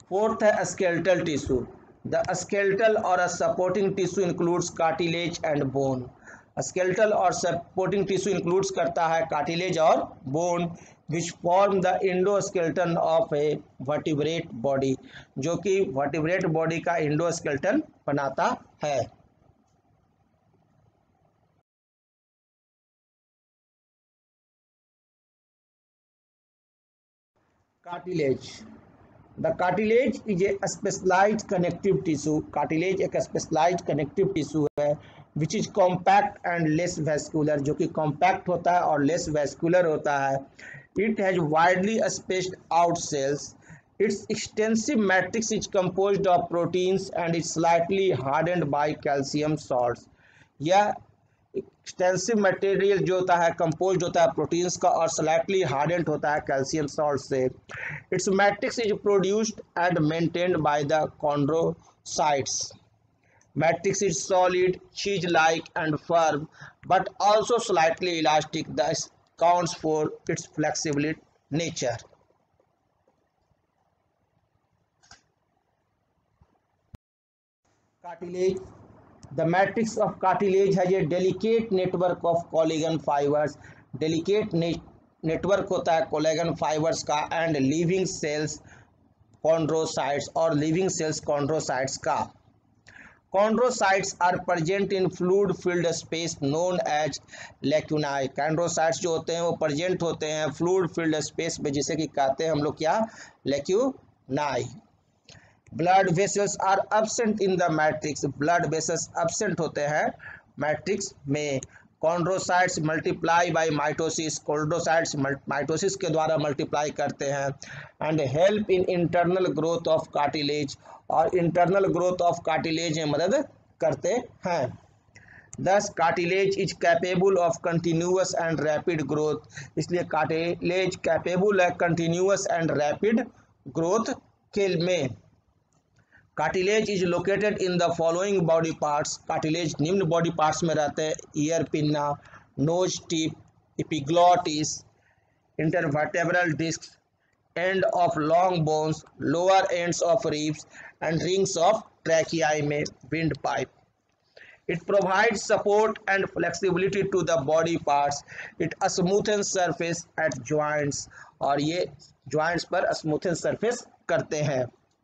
Fourth है skeletal tissue. The skeletal और supporting tissue includes cartilage and bone. Skeletal और supporting tissue includes करता है कार्टिलेज और bone which form the endoskeleton of a vertebrate body, जो कि vertebrate body का इंडोस्केलेटन बनाता है। Cartilage. The cartilage is a specialised connective tissue. Cartilage एक स्पेशलाइज्ड कनेक्टिव टिश्यू है which is compact and less vascular, जो कि कॉम्पैक्ट होता है और लेस वेस्कुलर होता है। It has widely spaced out cells. Its extensive matrix is composed of proteins and is slightly hardened by calcium salts. यह extensive material जो होता है कंपोज्ड होता है प्रोटीन्स का और स्लाइटली हार्डेंड होता है कैल्शियम सॉल्ट से। Its matrix is produced and maintained by the chondrocytes. Matrix is solid, cheese-like and firm, but also slightly elastic. This accounts for its flexible nature. Cartilage. The matrix of cartilage has a delicate network of collagen fibers. Delicate network होता है collagen fibers का and living cells chondrocytes और living cells chondrocytes का। Chondrocytes are present in fluid filled space known as lacunae. Chondrocytes जो होते हैं वो present होते हैं fluid filled space में, जिसे कि कहते हैं हम लोग क्या, lacunae. Blood vessels are absent in the matrix. Blood vessels absent होते हैं matrix में। Chondrocytes multiply by mitosis. Chondrocytes mitosis के द्वारा multiply करते हैं and help in internal growth of cartilage, और internal growth of cartilage में मदद करते हैं। Thus cartilage is capable of continuous and rapid growth. इसलिए cartilage capable है continuous and rapid growth के में। Cartilage is located in the following body parts. Cartilage निम्न बॉडी पार्ट्स में रहते हैं: ear pinna, nose tip, epiglottis, intervertebral disc, end of long bones, lower ends of ribs and rings of trachea में windpipe. It provides support and flexibility to the body parts. It smoothens surface at joints, और ये joints पर smoothens surface करते हैं।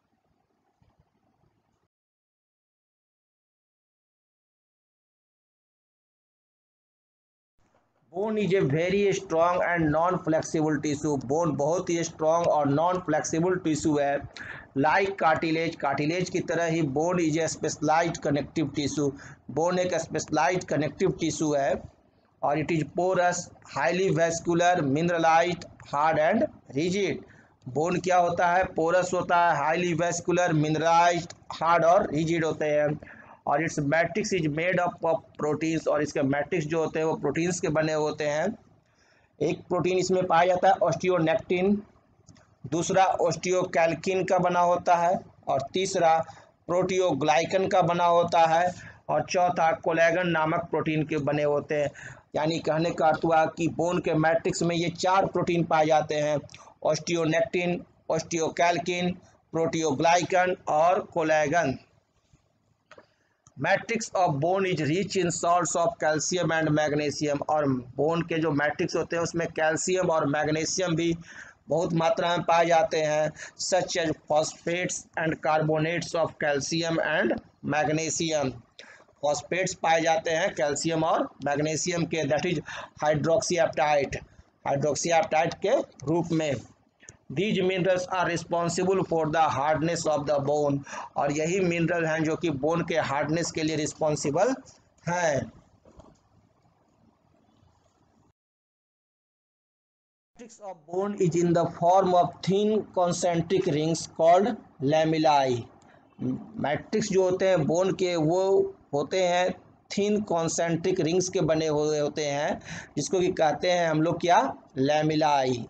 Bone is a very strong and non flexible tissue. Bone बहुत ही strong और non flexible tissue है। Like cartilage, cartilage की तरह ही bone is a specialised connective tissue. Bone एक स्पेशलाइज्ड कनेक्टिव टिश्यू है और it is porous, highly vascular, mineralised, hard and rigid. Bone क्या होता है? पोरस होता है, हाईली वेस्कुलर, मिनरलाइज्ड, हार्ड और रिजिड होते हैं। और its matrix is made up of proteins, और इसके मैट्रिक्स जो होते हैं वो प्रोटीन्स के बने होते हैं। एक प्रोटीन इसमें पाया जाता है ऑस्टियोनेक्टिन, दूसरा ऑस्टियोकैल्किन का बना होता है, और तीसरा प्रोटियोग्लाइकन का बना होता है, और चौथा कोलेगन नामक प्रोटीन के बने होते हैं। यानी कहने का अर्थ हुआ कि बोन के मैट्रिक्स में ये 4 प्रोटीन पाए जाते हैं: ऑस्टियोनेक्टिन, ऑस्टियोकैल्किन, प्रोटियोग्लाइकन और collagen. Matrix of bone is rich in salts of calcium and magnesium, और बोन के जो मैट्रिक्स होते हैं उसमें कैल्शियम और मैग्नीशियम भी बहुत मात्रा में पाए जाते हैं, such as phosphates and carbonates of calcium and magnesium. Phosphates पाए जाते हैं कैल्शियम और मैग्नीशियम के, दैट इज हाइड्रोक्सीएप्टाइट, हाइड्रोक्सीएप्टाइट के रूप में। These minerals are responsible for the hardness of the bone, और यही मिनरल हैं जो कि बोन के हार्डनेस के लिए रिस्पॉन्सिबल हैं। Matrix of bone is in the form of thin concentric rings called lamellae. Matrix जो होते हैं बोन के वो होते हैं थिन कॉन्सेंट्रिक रिंग्स के बने हुए होते हैं, जिसको कि कहते हैं हम लोग क्या, लैमेलाई।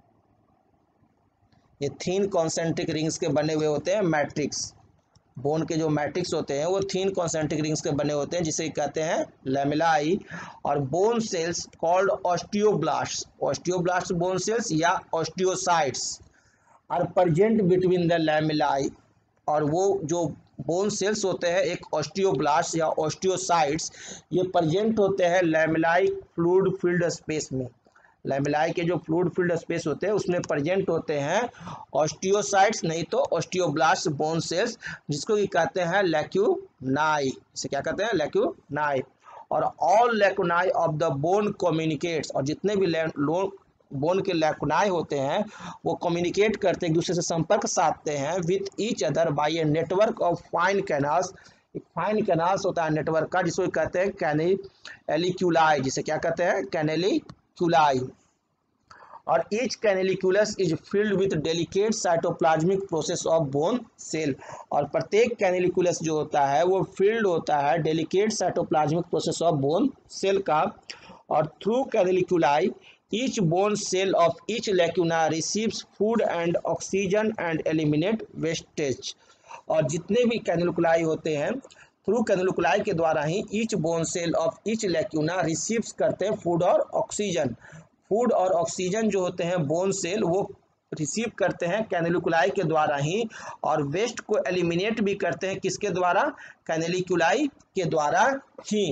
ये थिन कॉन्सेंट्रिक रिंग्स के बने हुए होते हैं मैट्रिक्स। बोन के जो मैट्रिक्स होते हैं वो थिन कॉन्सेंट्रिक रिंग्स के बने होते हैं, जिसे कहते हैं लैमेलाई। और bone cells called osteoblast, osteoblast bone cells या osteocytes, are present between the lamellae, और वो जो बोन सेल्स होते हैं एक ऑस्टियोब्लास्ट या ऑस्टियोसाइट्स, ये प्रेजेंट होते हैं लैमेलाई फ्लूइड फिल्ड स्पेस में। लैमेलाई के जो फ्लूइड फिल्ड स्पेस होते हैं उसमें प्रेजेंट होते हैं ऑस्टियोसाइट्स नहीं तो ऑस्टियोब्लास्ट बोन सेल्स, जिसको कि कहते हैं लैक्यूनाई। इसे क्या कहते हैं? लैक्यूनाई। और all lacunae of the bone communicates, और जितने भी बोन के लैक्यूनाई होते हैं वो कम्युनिकेट करते हैं, एक दूसरे से संपर्क साधते हैं with each other by a network of fine canals. एक फाइन कैनाल्स होता है नेटवर्क का, जिसको कहते हैं कैनेलिक्यूलाई, जिसे क्या कहते हैं? कैनेलिक्यूलाई। और each canaliculus is filled with delicate cytoplasmic process of bone cell, और प्रत्येक कैनेलिकुलस जो होता है वो फिल्ड होता है delicate cytoplasmic process of bone cell का। और through canaliculi each bone cell of each lacuna receives food and oxygen and eliminate wastage. और जितने भी कैनेलिकुलाई होते हैं थ्रू कैनेलिकुलाई के द्वारा ही each bone cell of each lacuna receives करते हैं फूड और ऑक्सीजन। फूड और ऑक्सीजन जो होते हैं बोन सेल वो रिसीव करते हैं कैनेलिकुलाई के द्वारा ही, और वेस्ट को एलिमिनेट भी करते हैं किसके द्वारा? कैनेलिकुलाई के द्वारा ही।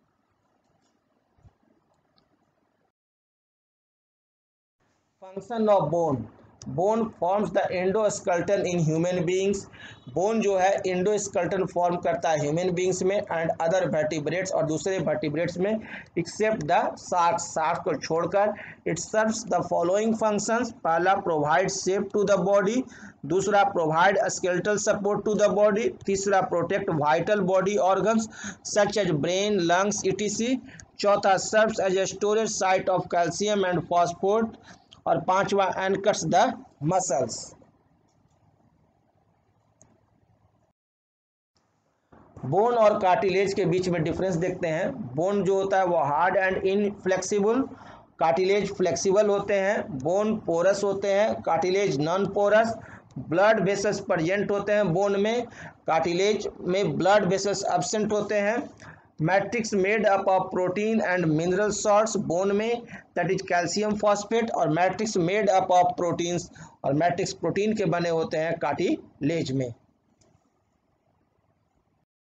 Function of bone. Bone forms the endoskeleton in human beings. Bone जो है एंडोस्केलेटन फॉर्म करता है ह्यूमन बींग्स में एंड अदर वर्टिब्रेट्स, और दूसरे वर्टिब्रेट्स में, एक्सेप्ट द शार्क्स, शार्क्स को छोड़कर। It serves the following functions. पहला, provide shape to the body. दूसरा, provide skeletal support to the body. तीसरा, protect vital body organs such as brain, lungs etc। चौथा, serves as a storage site of calcium and phosphorate. और पांचवा, anchors the muscles. Bone और cartilage के बीच में difference देखते हैं। बोन जो होता है वो hard and inflexible, cartilage flexible होते हैं। बोन पोरस होते हैं, cartilage non porous. Blood vessels present होते हैं बोन में, कार्टिलेज में ब्लड वेसल्स एब्सेंट होते हैं। Matrix made up of protein and mineral salts bone में, दैट इज कैल्शियम फॉस्फेट। और matrix made up of proteins, और मैट्रिक्स प्रोटीन के बने होते हैं कार्टिलेज में।